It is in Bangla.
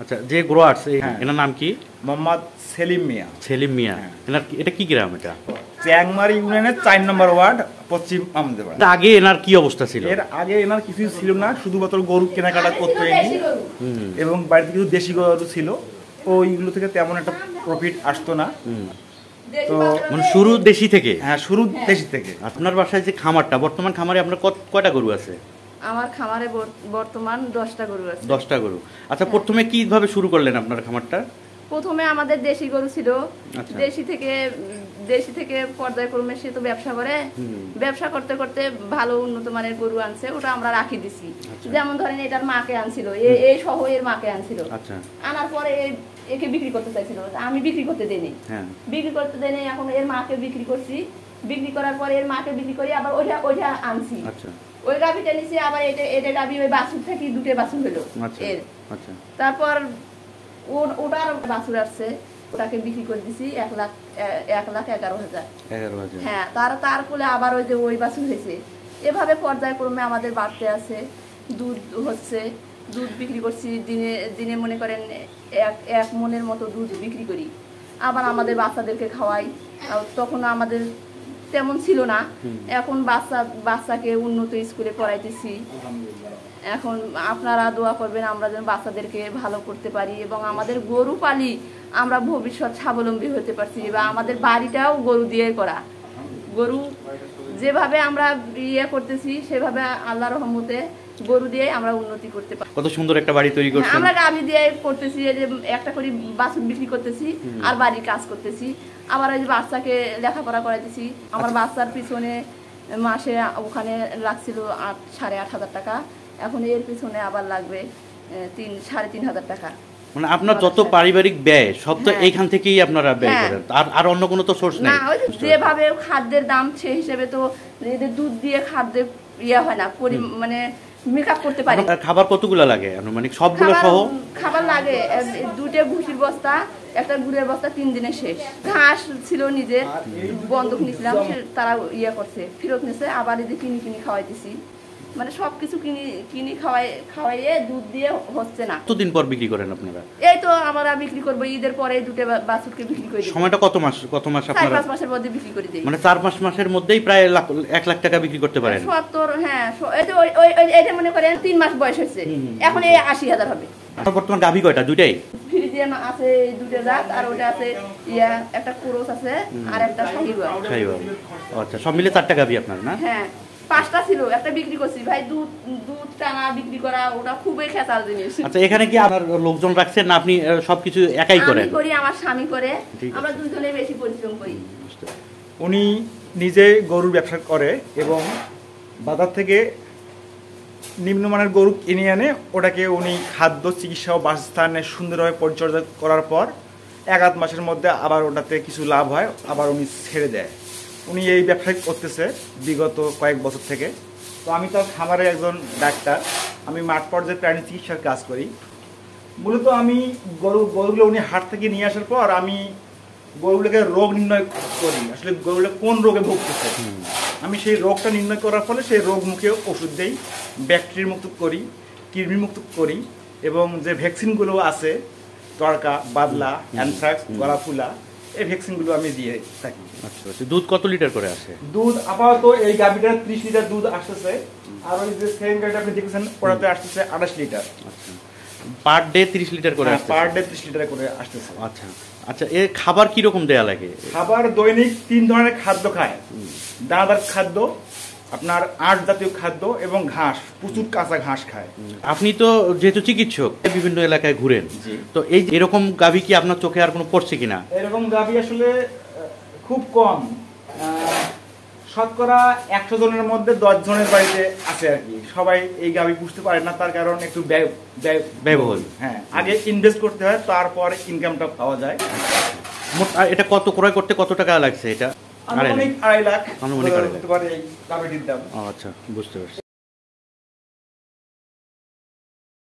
আচ্ছা, যে গ্রোয়ার্স হ্যাঁ। এনার নাম কি? মোহাম্মদ সেলিম মিয়া। সেলিম মিয়া। হ্যাঁ। এনার এটা কি গ্রাম? এটা চ্যাংমারি ইউনিয়নের 4 নম্বর ওয়ার্ড, পশ্চিম আমদেবাড়ি। আগে এনার কি অবস্থা ছিল? এর আগে এনার কিছুই ছিল না, শুধুমাত্র গরু কেনাকাটা করতে হয়নি এবং বাড়িতে কিছু দেশি গরু ছিল, ওইগুলো থেকে তেমন একটা প্রফিট আসতো না। তো মানে শুরু দেশি থেকে? হ্যাঁ, শুরু দেশি থেকে। আপনার বাসায় যে খামারটা, বর্তমান খামারে আপনার কয়টা গরু আছে? আমার খামারে বর্তমান 10টা গরু আছে। 10টা গরু। আচ্ছা, প্রথমে কিভাবে শুরু করলেন আপনার খামারটা? প্রথমে আমাদের দেশি গরু ছিল। আচ্ছা। দেশি থেকে পর্যায়ক্রমে সে তো ব্যবসা করে, ব্যবসা করতে করতে ভালো উন্নত মানের গরু আনছে, ওটা আমরা রাখি দিছি। যেমন ধরেন এটার মাকে আনছিল, এই সহ এর মাকে আনছিল। আচ্ছা। আনার পরে একে বিক্রি করতে চাইছিল, আমি বিক্রি করতে দেইনি। বিক্রি করতে দেইনি, এখন এর মাকে বিক্রি করছি। বিক্রি করার পরে এর মাকে বিক্রি করি, আবার ওইটা আনছি। আচ্ছা। ওই গাভিটা নিছি, আবার এটা গাভি ওই বাছুর থেকে 2টে বাছুর হলো এর। আচ্ছা। তারপর ওটার বাছুর আসছে, ওটাকে বিক্রি করে দিছি 1,11,000। হ্যাঁ, তার কোলে আবার ওই যে ওই বাছুর হয়েছে। এভাবে পর্যায়ক্রমে আমাদের বাড়তে আছে, দুধ হচ্ছে, দুধ বিক্রি করছি দিনে মনে করেন 1 মনের মতো দুধ বিক্রি করি। আবার আমাদের বাচ্চাদেরকে খাওয়াই, তখন আমাদের তেমন ছিল না। এখন বাচ্চাকে উন্নত স্কুলে পড়াইতেছি। এখন আপনারা দোয়া করবেন আমরা যেন বাচ্চাদেরকে ভালো করতে পারি এবং আমাদের গরু পালি আমরা ভবিষ্যৎ স্বাবলম্বী হতে পারছি। বা আমাদের বাড়িটাও গরু দিয়ে করা, গরু যেভাবে আমরা ইয়ে করতেছি সেভাবে আল্লাহর রহমতে গরু দিয়ে আমরা উন্নতি করতে পারি। কত সুন্দর একটা বাড়ি তৈরি করছেন। আমরা গাভী দিয়ে করতেছি, এই যে একটা করে বাছুর বিক্রি করতেছি আর বাড়ির কাজ করতেছি। আবার এই যে বাচ্চাকে লেখাপড়া করাইতেছি। আমার বাচ্চার পিছনে মাসে ওখানে লাগছিল 8,500 টাকা, এখন এর পিছনে আবার লাগবে 3,500 টাকা। মানে আপনার যত পারিবারিক ব্যয় সব তো এইখান থেকেই আপনারা ব্যয় করেন, আর অন্য কোনো তো সোর্স নেই? না, ওই যেভাবে খাদ্যের দাম সেই হিসেবে তো এদের দুধ দিয়ে খাদ্যের ইয়ে হয় না, মানে মেকআপ করতে পারি। খাবার কতগুলো লাগে মানে সবগুলো সহ? খাবার লাগে 2টে ভুসির বস্তা, একটা গুড়ের বস্তা, 3 দিনে শেষ। ঘাস ছিল নিজে বন্ধক নিয়েছিলাম, তারা ইয়ে করছে, ফেরত নিয়েছে, আবার এই যে কিনি খাওয়াইতেছি। মানে সবকিছু কিনি খাওয়াইয়ে দুধ দিয়ে হচ্ছে না। কতদিন পর বিক্রি করেন আপনারা? এই তো আমরা বিক্রি করবো ঈদের পরে 2টে বাছুরকে বিক্রি করে দিই। সময়টা কত মাস আপনারা? 4-5 মাসের মধ্যে বিক্রি করে দিই। মানে 4-5 মাসের মধ্যেই প্রায় 1 লাখ টাকা বিক্রি করতে পারেন? 70, হ্যাঁ। এটা মনে করেন 3 মাস বয়স হয়েছে, এখন এই 80,000 হবে। আপনার বর্তমান গাভী কয়টা? 2টাই? ফ্রিজিয়ান আছে 2টে জাত, আর ওটা আছে একটা ক্রস আছে, আর একটা শাহিওয়াল। আচ্ছা, সব মিলে 4টা গাভী আপনার না? হ্যাঁ, 5টা ছিল, একটা বিক্রি করছি ভাই। দুধ টানা বিক্রি করা ওটা খুবই খেসাল জিনিস। আচ্ছা, এখানে কি আপনার লোকজন রাখছেন না আপনি সবকিছু একাই করেন? আমি করি, আমার স্বামী করে, আমরা দুজনে বেশি পরিশ্রম করি। উনি নিজে গরুর ব্যবসা করে এবং বাজার থেকে নিম্নমানের গরু কিনে আনে, ওটাকে উনি খাদ্য, চিকিৎসা ও বাসস্থানে সুন্দরভাবে পরিচর্যা করার পর 1-8 মাসের মধ্যে আবার ওটাতে কিছু লাভ হয়, আবার উনি ছেড়ে দেয়। উনি এই ব্যবসায় করতেছে বিগত কয়েক বছর থেকে। তো আমি তো খামারের একজন ডাক্তার, আমি মাঠ পর্যায়ে প্রাণী চিকিৎসার কাজ করি। মূলত আমি গরুগুলো উনি হাট থেকে নিয়ে আসার পর আমি গরুগুলোকে রোগ নির্ণয় করি, আসলে গরুগুলো কোন রোগে ভুগতেছে। আমি সেই রোগটা নির্ণয় করার ফলে সেই রোগ মুখে ওষুধ দেই, ব্যাকটেরিয়া মুক্ত করি, কৃমি মুক্ত করি, এবং যে ভ্যাকসিনগুলো আছে তড়কা, বাদলা, অ্যানথ্রাক্স, গলাফুলা, এই ভ্যাকসিনগুলো আমি দিয়ে থাকি। আচ্ছা, দুধ কত লিটার করে আসে? দুধ আপাতত এই গাভীটার 30 লিটার দুধ আসতেছে, আর ওই যে সেম গাভীটা আপনি দেখছেন ওটাতে আসতেছে 28 লিটার। আচ্ছা, পার ডে 30 লিটার করে আসছে? পার ডে 30 লিটার করে আসতেছে। আচ্ছা আচ্ছা, এর খাবার কি রকম দেয়া লাগে? খাবার দৈনিক 3 ধরনের খাদ্য খায়। দানাদার খাদ্য, আপনার আঁশ জাতীয় খাদ্য এবং ঘাস, প্রচুর কাঁচা ঘাস খায়। আপনি তো যেহেতু চিকিৎসক, বিভিন্ন এলাকায় ঘুরেন, তো এই এরকম গাভী কি আপনার চোখে আর কোনো পড়ছে কিনা? এরকম গাভী আসলে খুব কম, শতকরা 100 জনের মধ্যে 10 জনের বাড়িতে আছে আর কি। সবাই এই গাভী বুঝতে পারে না, তার কারণ একটু ব্যয়বহুল। হ্যাঁ, আগে ইনভেস্ট করতে হয়, তারপর ইনকামটা পাওয়া যায়। এটা কত ক্রয় করতে কত টাকা লাগছে? এটা আনুমানিক 2.5 লাখ। আনুমানিক 2.5 লাখ এই গাভীটির দাম। আচ্ছা, বুঝতে পারছি।